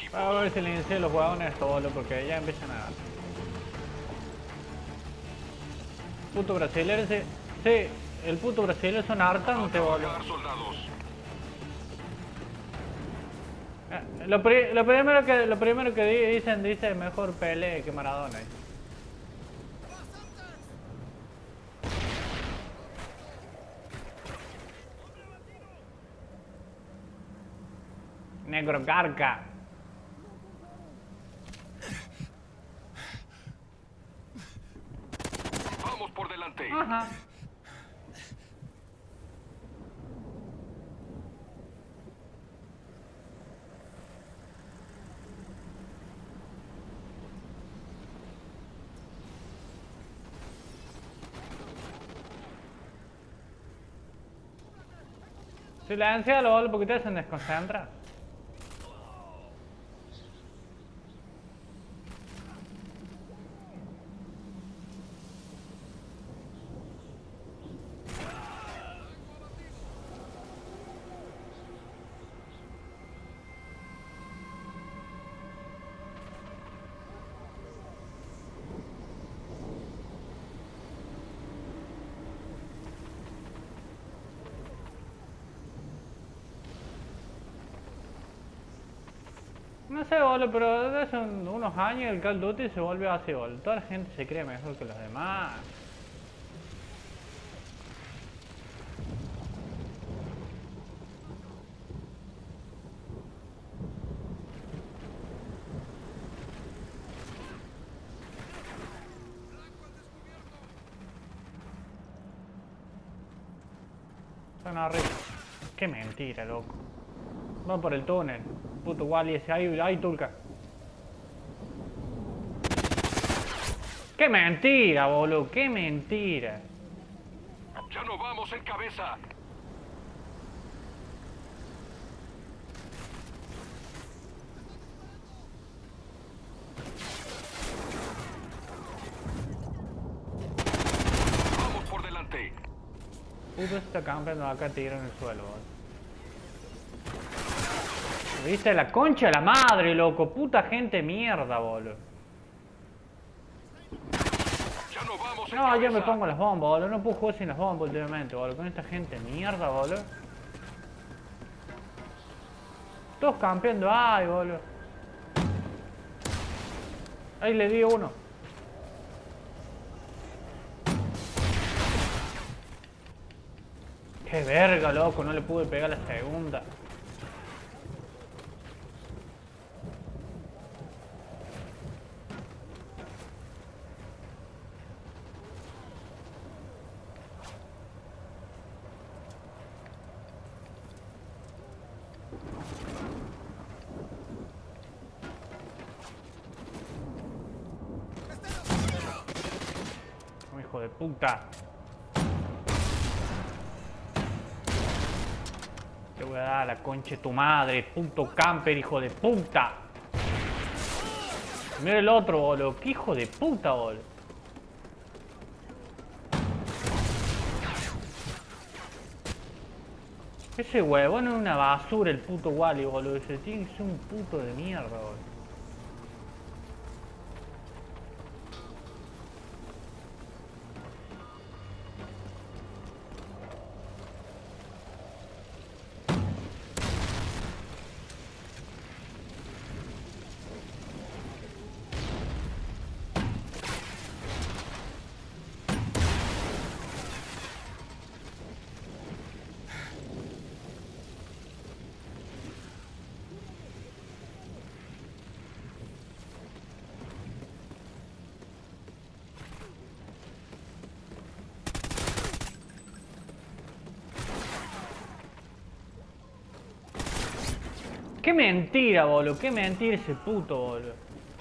A ver si le inicio los huevones solo porque ya empiezan a... Puto brasileño, sí. Sí, el puto brasileño es un hartante, boludo. Lo primero que dicen, dice mejor Pelé que Maradona. Negro garca. Vamos por delante. Ajá. Silencialo, boludo, porque ustedes se desconcentran. No sé, boludo, pero desde hace unos años el Call of Duty se vuelve así, boludo. Toda la gente se cree mejor que los demás. Son arriba. Qué mentira, loco. Van por el túnel. Puto Wally ese. Ahí, Tulca. ¡Qué mentira, boludo! ¡Qué mentira! Ya no vamos en cabeza. Vamos por delante. Puto está campeando acá tiro en el suelo, boludo. ¿Viste? La concha de la madre, loco. Puta gente mierda, boludo. Ya no vamos en No, cabeza. yo me pongo las bombas, boludo. No puedo jugar sin las bombas últimamente, boludo. Con esta gente mierda, boludo. Todos campeando ahí, boludo. Ahí le di uno. Qué verga, loco. No le pude pegar la segunda. Hijo de puta. Te voy a dar a la concha de tu madre, puto camper, hijo de puta. Mira el otro, boludo. Qué hijo de puta, boludo. Ese huevón es una basura, el puto Wally, boludo. Ese tiene que ser un puto de mierda, boludo. Qué mentira, boludo. Qué mentira ese puto, boludo.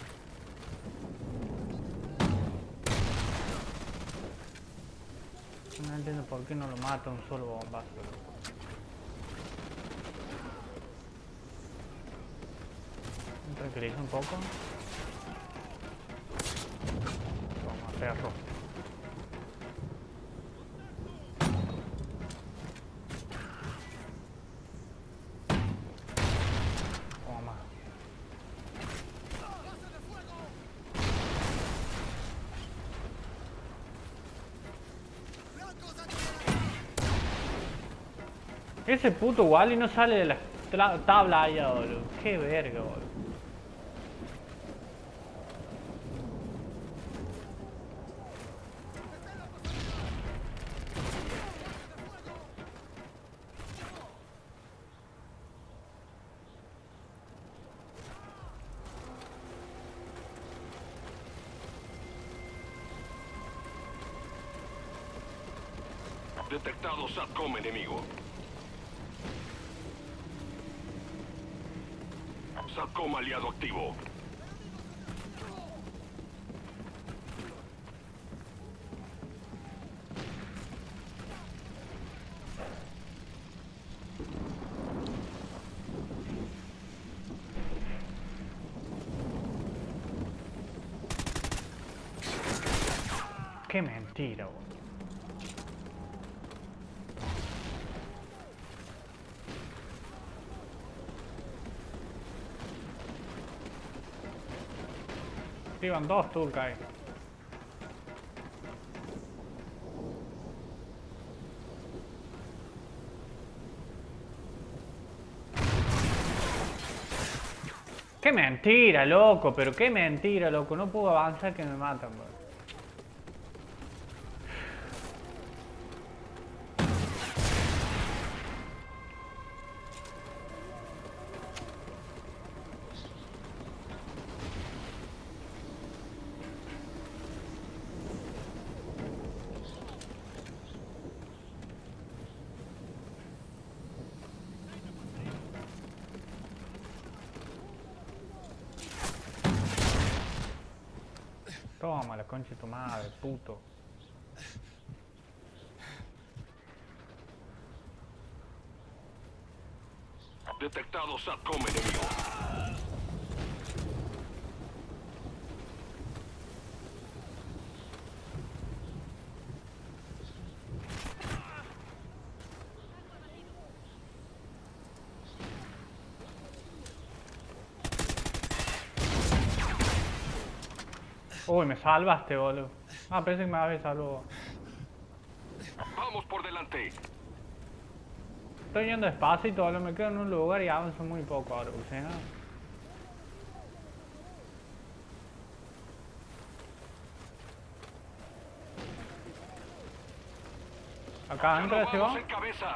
No entiendo por qué no lo mata un solo bombazo. Me tranquiliza un poco. Toma, perro. Toma. Ese puto Wally no sale de la tabla allá, boludo. Qué verga, boludo. Detectado SATCOM enemigo. SATCOM aliado activo. Qué mentira, boludo. Iban dos turcas ahí. Qué mentira, loco, pero qué mentira, loco. No puedo avanzar que me matan, bro. Toma la concha de tu madre, puto. Detectado SATCOM enemigo. Uy, me salvaste, boludo. Ah, pensé que me había salvado. Vamos por delante. Estoy yendo despacito, boludo. Me quedo en un lugar y avanzo muy poco ahora, o sea. Acá Ya adentro no de ese vamos va. en cabeza.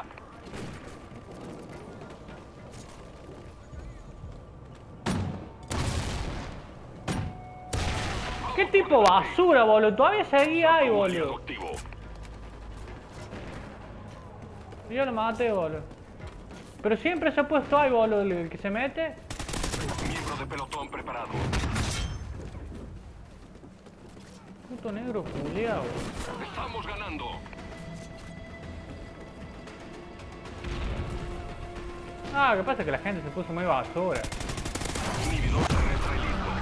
¿Qué tipo basura, boludo? Todavía seguía ahí, SATCOM aliado boludo. activo. Yo lo maté, boludo. Pero siempre se ha puesto ahí, boludo, el que se mete. Miembro de pelotón preparado. Puto negro culiao. Estamos ganando. Ah, ¿qué pasa? Que la gente se puso muy basura. Inhibidor terrestre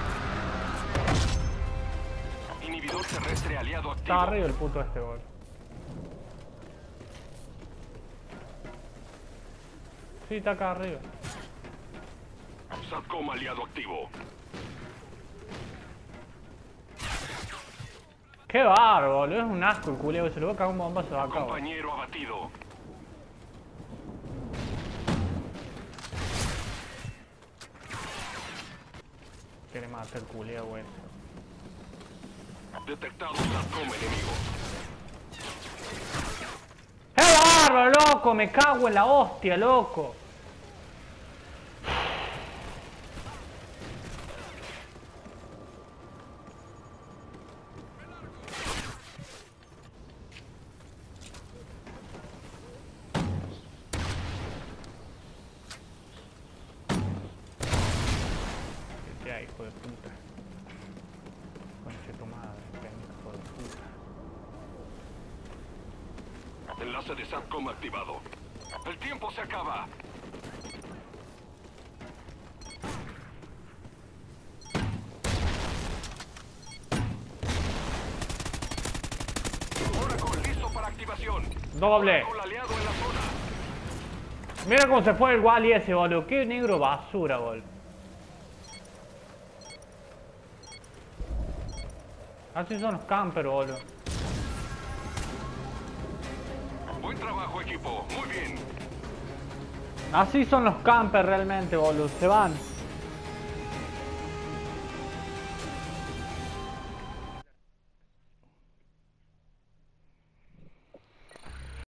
listo. Inhibidor terrestre aliado activo. Está arriba el puto este, boludo. Sí, está acá arriba. SATCOM aliado activo. Qué bárbaro, boludo. Es un asco el culeo. Se lo voy a cagar un bombazo acá, boludo. Compañero abatido. Quiere matar el culeo, güey. Detectado SATCOM enemigo. ¡Qué bárbaro, loco! Me cago en la hostia, loco. Ya, hijo de puta. Conche tu madre, pendejo de puta. Enlace de SATCOM activado. El tiempo se acaba. Oracle listo para activación. Doble. Oracle aliado en la zona. Mira cómo se fue el Wally ese, boludo. Qué negro basura, boludo. Así son los campers, boludo. Buen trabajo, equipo. Muy bien. Así son los campers realmente, boludo. Se van.